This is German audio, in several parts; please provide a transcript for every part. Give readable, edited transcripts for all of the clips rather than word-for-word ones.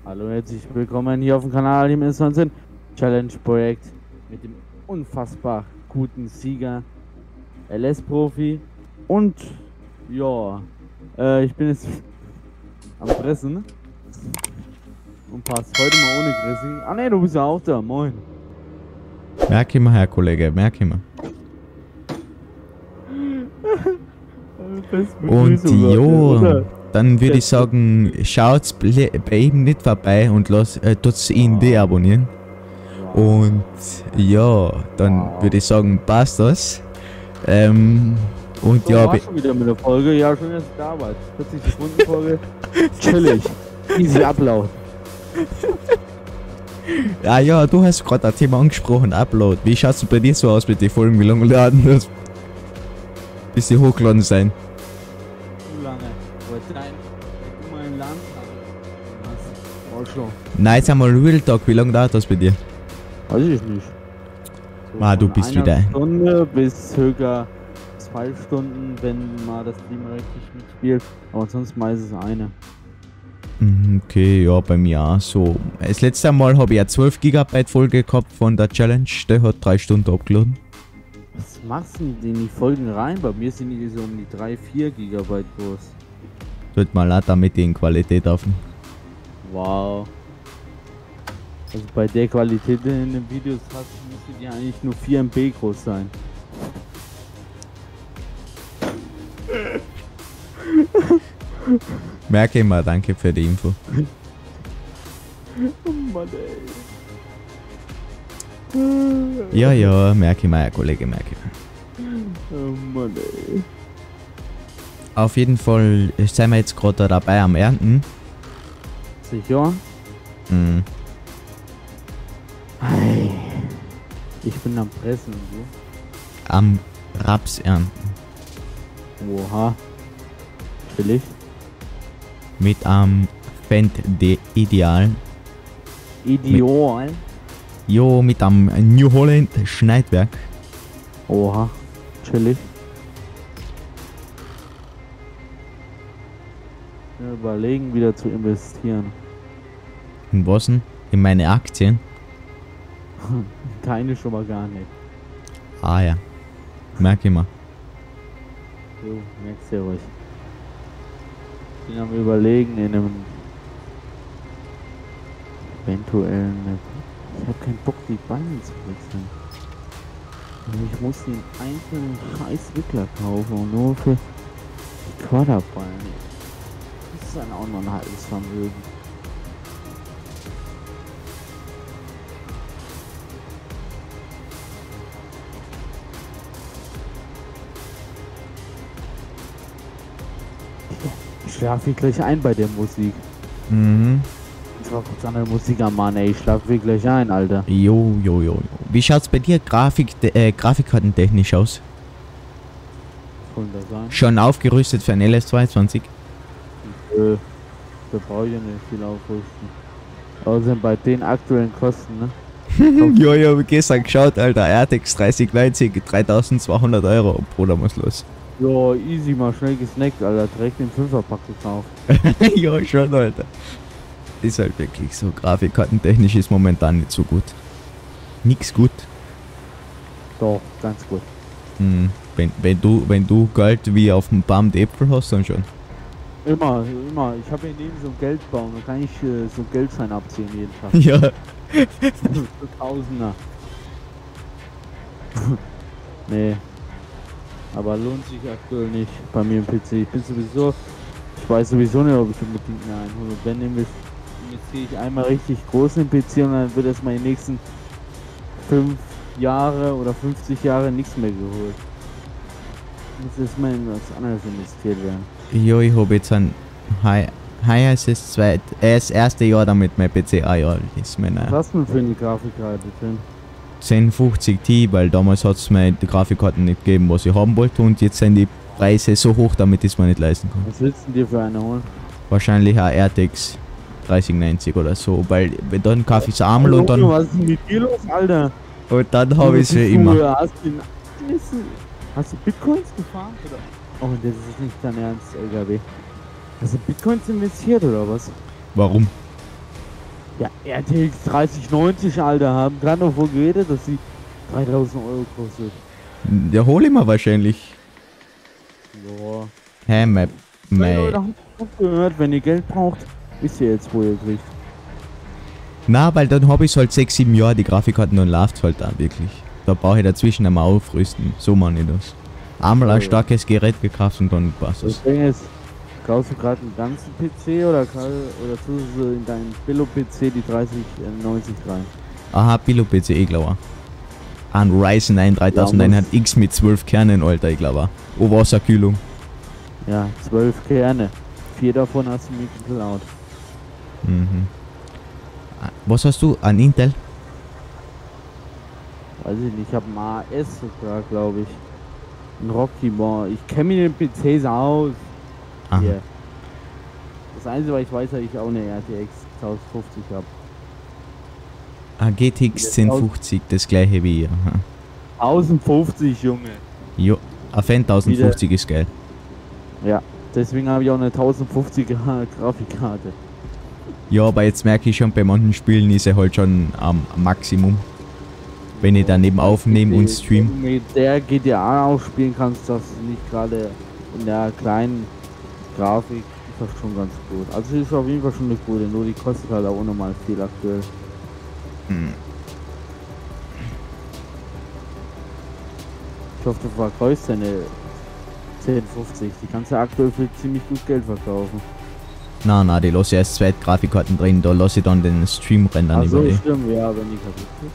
Hallo, herzlich willkommen hier auf dem Kanal im S19 Challenge Projekt mit dem unfassbar guten Sieger LS-Profi und ja, ich bin jetzt am Fressen und passt heute mal ohne Chrissy. Ah ne, du bist ja auch da, moin. Merk immer, Herr Kollege, merk immer. Und jo, dann würde ich sagen, schaut's bei ihm nicht vorbei und tut's ihn deabonnieren. Und ja, dann würde ich sagen, passt das. Und so, ja, war schon wieder mit der Folge, ja schon jetzt da Arbeit. 40 Sekunden Folge, chillig, easy Upload. ja, du hast gerade ein Thema angesprochen, Upload. Wie schaut's bei dir so aus mit den Folgen? Wie lange laden das? Bis sie hochgeladen sein? Zu lange, weil du mal im Land hast. Schon. Nein, jetzt einmal Real Talk, wie lange dauert das bei dir? Weiß ich nicht. So Du bist von wieder. einer Stunde bis circa 2 Stunden, wenn mal das Klima richtig mitspielt. Aber sonst meistens eine. Okay, ja, bei mir auch so. Das letzte Mal habe ich ja 12 GB Folge gehabt von der Challenge. Der hat 3 Stunden abgeladen. Was machst du denn in die Folgen rein? Bei mir sind die so um die 3-4 GB groß. Tut mal leid, damit die in Qualität auf. Wow. Also bei der Qualität in den Videos hast, müsste die eigentlich nur 4 MB groß sein. Merke immer, danke für die Info. Oh Mann, ey. Ja, merke mal, Herr Kollege, merke mal. Oh Mann, ey. Auf jeden Fall sind wir jetzt gerade dabei am Ernten. Sicher? Mhm. Hey. Ich bin am Pressen und so. Am Raps ernten. Oha. Chillig. Mit am Fendt de Ideal. Ideal. Jo, mit am New Holland Schneidwerk. Oha. Chillig. Ja, überlegen wieder zu investieren. In was denn? In meine Aktien. Keine schon mal gar nicht. Ah ja. Merke immer. So, merkst du ja ruhig. Ich bin am Überlegen in einem eventuellen. Ich habe keinen Bock, die Ballen zu wechseln. Ich muss den einzelnen Scheißwickler kaufen und nur für die Quaderballen. Das ist dann auch noch ein halbes Vermögen. Ich schlafe gleich ein bei der Musik. Mhm. Ich war kurz an der Musik am Mann, ey. Ich schlafe gleich ein, Alter. Jo. Wie schaut's bei dir grafikkartentechnisch aus? Sollen das sein? Schon aufgerüstet für ein LS22? Da brauche ich ja nicht viel aufrüsten. Außerdem bei den aktuellen Kosten, ne? Ja, ich habe gestern geschaut, Alter. RTX 3090, 3200 Euro. Bruder, muss los. Ja, easy, mal schnell gesnackt, Alter. Direkt den 5er-Pack gekauft. Ja, schon, Alter. Ist halt wirklich so. Grafikkartentechnisch ist momentan nicht so gut. Nix gut. Doch, ganz gut. Hm. Wenn du Geld wie auf dem Baum die Äpfel hast, dann schon. Immer. Ich habe hier neben so einen Geldbaum. Da kann ich so einen Geldschein abziehen jeden Tag. Ja. So Tausender. Nee. Aber lohnt sich aktuell nicht bei mir im PC. Ich weiß sowieso nicht, ob ich unbedingt mehr einhole. Und wenn investiere ich einmal richtig groß in den PC und dann wird erstmal die nächsten 5 Jahre oder 50 Jahre nichts mehr geholt. Muss erstmal in was anderes investiert werden. Jo, ich habe jetzt ein heuer ist das erste Jahr, damit mein PC ein Jahr alt ist. Was hast du denn für eine Grafikkarte drin? 1050 Ti, weil damals hat es mir die Grafikkarten nicht gegeben, was ich haben wollte, und jetzt sind die Preise so hoch, damit ich es mir nicht leisten kann. Was willst du dir für eine holen? Wahrscheinlich ein RTX 3090 oder so, weil dann kaufe ich es einmal und dann... Was ist denn mit dir los, Alter? Und dann habe ich es für immer. Hast du Bitcoins gefahren? Oder? Oh, das ist nicht dein Ernst, LKW. Hast du Bitcoins investiert oder was? Warum? Ja, RTX 3090, Alter, haben gerade noch davon geredet, dass sie 3000 Euro kostet. Ja, hol ich mir wahrscheinlich. Boah. Hä, Hey, Leute, mei. habt ihr gehört, wenn ihr Geld braucht, wisst ihr jetzt, wo ihr kriegt. Na, weil dann habe ich halt 6, 7 Jahre die Grafikkarten und läuft halt da wirklich. Da brauche ich dazwischen einmal aufrüsten. So meine ich das. Einmal ein Ja. starkes Gerät gekauft und dann passt Das es. Ding ist, kaufst du gerade einen ganzen PC oder tust du in deinen Billo-PC die 3090 rein? Aha, Billo-PC, ich glaube. Ein Ryzen 9 3900X mit 12 Kernen, Alter, ich glaube. Oh, Wasserkühlung. Ja, 12 Kerne. 4 davon hast du mir geklaut. Mhm. Was hast du? An Intel? Weiß ich nicht, ich habe einen AS sogar, glaube ich. Ein Rocky Boy. Ich kenne mich in den PCs aus. Aha. Hier. Das Einzige, was ich weiß, dass ich auch eine RTX 1050 habe. Ein GTX 1050, das gleiche wie ihr. Aha. 1050, Junge. Jo, ein Fan 1050 ist geil. Ja, deswegen habe ich auch eine 1050er Grafikkarte. Ja, aber jetzt merke ich schon, bei manchen Spielen ist er halt schon am Maximum. Wenn ich daneben aufnehme und stream. Wenn du mit der GTA auch spielen kannst, das nicht gerade in der kleinen Grafik, ist das schon ganz gut. Also ist auf jeden Fall schon eine gute, nur die kostet halt auch nochmal viel aktuell. Hm. Ich hoffe, du verkaufst deine 1050. Die kannst du aktuell für ziemlich gut Geld verkaufen. Na, die lasse ich erst 2 Grafikkarten drin, da lasse ich dann den Stream rendern Also über die. stimmt, ja, wenn die kaputt geht.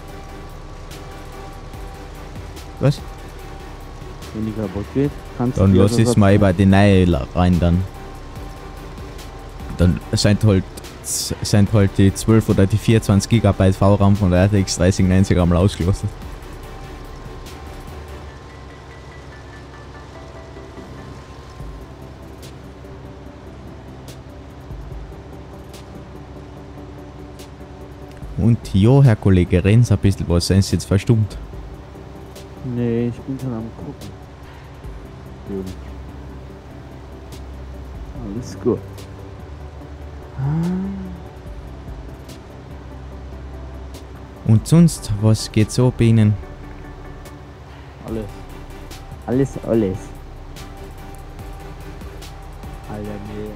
Was? Wenn die kaputt geht, kannst Dann die lasse ich es mal über die neue rein dann. Dann sind halt die 12 oder die 24 GB VRAM von der RTX 3090 einmal ausgeschlossen. Und jo, Herr Kollege, reden Sie ein bisschen was, sind Sie jetzt verstummt? Nee, ich bin schon am gucken. Gut. Alles gut. Und sonst, was geht so bei Ihnen? Alles. Alles. Alter, nee.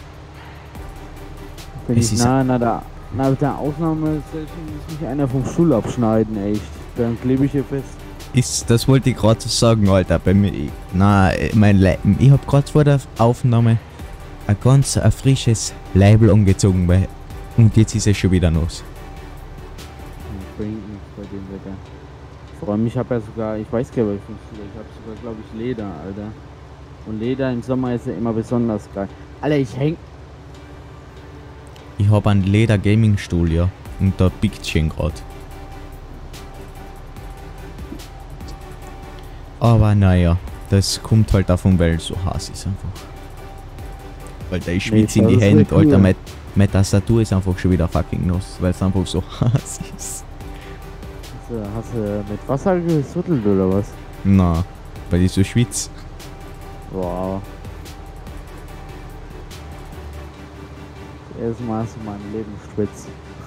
Wenn Es ich ist- nach der Aufnahme muss mich einer vom Stuhl abschneiden, echt. Dann klebe ich hier fest. Das wollte ich gerade sagen, Alter, bei mir. Ich hab gerade vor der Aufnahme ein frisches Label angezogen, und jetzt ist es schon wieder los. Bringt nichts bei dem Wetter. Vor allem, ich habe ja sogar, ich weiß gar nicht, ich habe sogar, glaube ich, Leder, Alter. Und Leder im Sommer ist ja immer besonders geil. Alter, ich häng. Ich hab einen Leder-Gaming-Stuhl, ja. Und da biegt schon grad. Aber naja, das kommt halt davon, weil es so heiß ist einfach. Alter, ich schwitze in die das ist Hände, echt cool. Alter, meine Tastatur ist einfach schon wieder fucking nass, weil es einfach so heiß ist. Hast du mit Wasser gesuttelt oder was? Na, weil ich so schwitze. Wow. Erstmal hast du mein Leben schwitzt.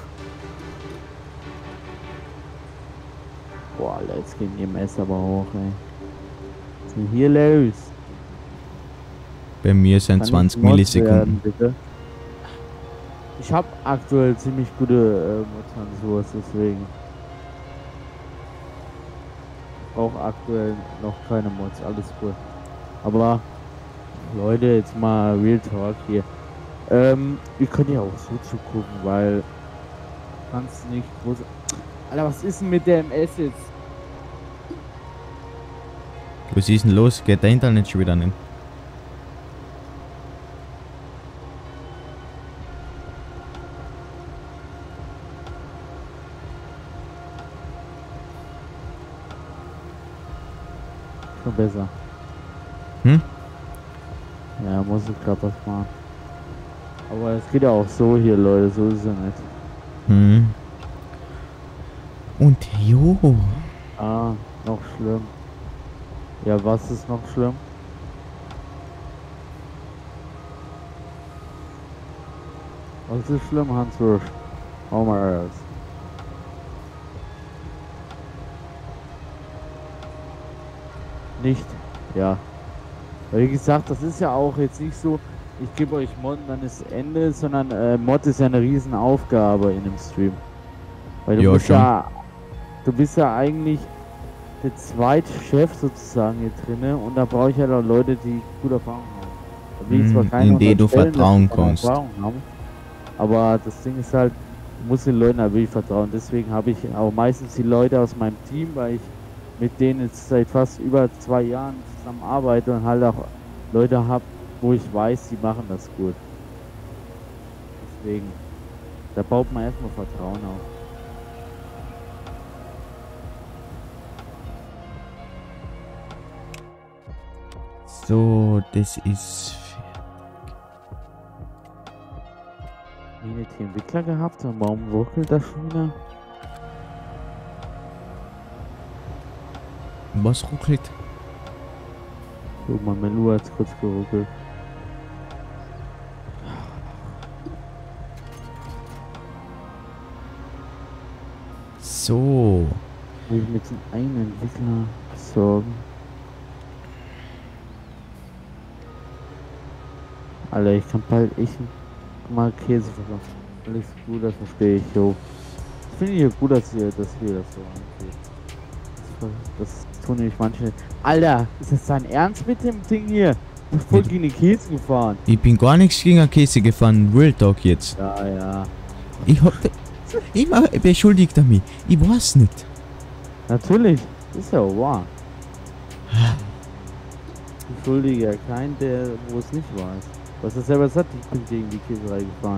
Boah, Alter, jetzt gehen die MS aber hoch, ey. Was ist denn hier los? Bei mir sind Kann 20 nicht Mod Millisekunden. werden, bitte? Ich habe aktuell ziemlich gute Mods an sowas, deswegen. Ich brauche aktuell noch keine Mods, alles gut. Aber, Leute, jetzt mal Real Talk hier. Ihr könnt ja auch so zugucken, weil kannst nicht groß. Alter, was ist denn mit der MS jetzt? Was ist denn los? Geht der Internet schon wieder nicht? Schon besser. Hm? Ja, muss ich grad was machen. Aber es geht ja auch so hier, Leute, so ist es ja nicht. Hm. Und jo. Ah, noch schlimm. Ja, was ist noch schlimm? Was ist schlimm, Hans Rusch? Hau mal raus. Nicht? Ja. Wie gesagt, das ist ja auch jetzt nicht so, ich gebe euch Mod und dann ist Ende, sondern Mod ist ja eine riesen Aufgabe in dem Stream. Weil du Ja, bist schon. ja, du bist ja eigentlich der Zweitchef sozusagen hier drinne und da brauche ich ja auch Leute, die gute Erfahrung haben. Da will ich zwar keine in die du unterstellen, dass vertrauen die keine kannst. Erfahrung haben, aber das Ding ist halt, du musst den Leuten halt wirklich vertrauen. Deswegen habe ich auch meistens die Leute aus meinem Team, weil ich mit denen jetzt seit fast über 2 Jahren zusammen arbeite und halt auch Leute habe, wo ich weiß, die machen das gut. Deswegen, da baut man erstmal Vertrauen auf. So, das ist... Eine Entwickler gehabt und warum ruckelt das schon wieder? Was ruckelt? Guck mal, Melu hat's kurz geruckelt. So. Muss ich mit dem einen Entwickler sorgen? Alter, ich kann bald echt mal Käse verkaufen. Alles gut, das verstehe ich, jo. Ich finde hier gut, dass wir das so angeht. Das tun nämlich manche. Alter, ist das dein Ernst mit dem Ding hier? Du bist voll gegen den Käse gefahren. Ich bin gar nichts gegen Käse gefahren. Real Talk jetzt. Ja, ja. Ich hab... Immer beschuldigt er mich. Ich weiß nicht. Natürlich. Ist ja wahr. Ich schuldige ja keinen, der wo es nicht weiß. Was er selber sagt, ich bin gegen die Käserei gefahren.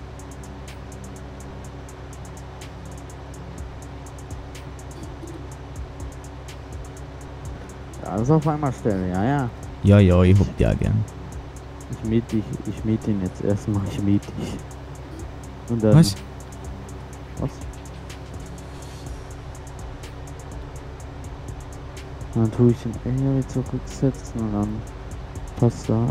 Ja, alles auf einmal stellen, ja, ja. Ja, ja, ich hab die auch gern. Ich miete ihn jetzt erstmal, ich miete dich. Und dann. Was? Was? Und dann tue ich den LKW zurücksetzen und dann passt das.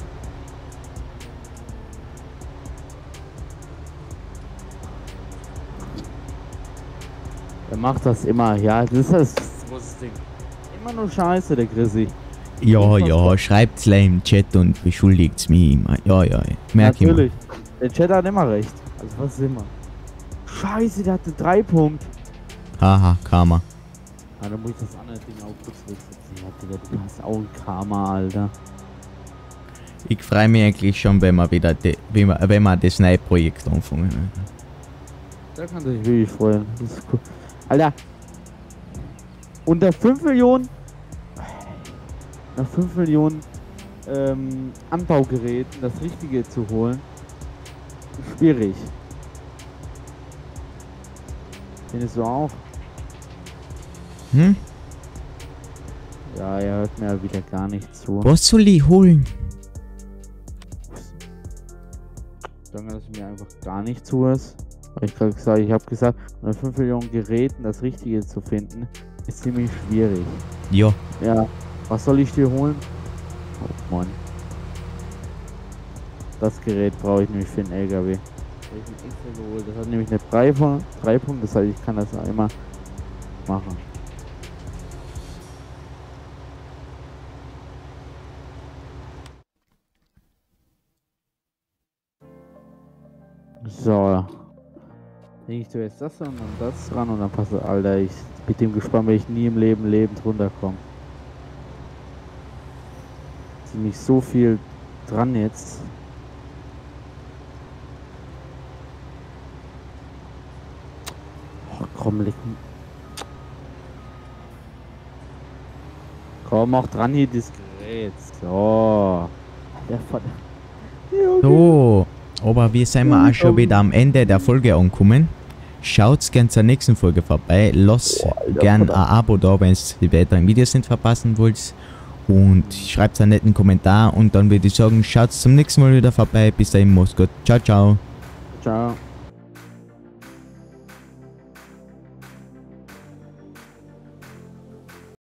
Er macht das immer, ja, das ist das große Ding. Immer nur Scheiße, der Chrissy. Ja, ja, schreibt's gleich im Chat und beschuldigt's mich immer. Ja, ja, merk ich mal. Natürlich. Der Chat hat immer recht. Also was ist immer. Scheiße, der hatte 3 Punkte. Haha, Karma. Ah, dann muss ich das andere Ding auch kurz wegsetzen. Ja, Digga, du hast auch ein Karma, Alter. Ich freue mich eigentlich schon, wenn wir wieder wenn wir das neue Projekt anfangen. Da kannst du dich wirklich freuen. Das ist cool. Alter. Unter 5 Millionen. Nach 5 Millionen Anbaugeräten das Richtige zu holen. Schwierig. Findest du auch? Hm? Ja, er hört mir ja wieder gar nicht zu. Was soll ich holen? Danke, dass du mir einfach gar nicht zuhörst. Weil ich habe gesagt, unter 5 Millionen Geräten das Richtige zu finden, ist ziemlich schwierig. Ja. Ja, was soll ich dir holen? Oh Mann. Das Gerät brauche ich nämlich für den LKW. Das habe ich mir extra geholt. Das hat nämlich eine 3 Punkte, das heißt, ich kann das auch immer machen. So. Denke ich, du jetzt das und dann das dran und dann passt das. Alter, mit dem Gespann will ich nie im Leben lebend runterkommen. Ist nicht so viel dran jetzt. Oh, komm, leg. Komm auch dran hier, das Gerät. So. So. Aber wir sind auch schon wieder am Ende der Folge angekommen. Schaut gern zur nächsten Folge vorbei. Lasst gern ein Abo da, wenn ihr die weiteren Videos nicht verpassen wollt. Und schreibt einen netten Kommentar. Und dann würde ich sagen, schaut zum nächsten Mal wieder vorbei. Bis dahin, macht's gut. Ciao, ciao. Ciao.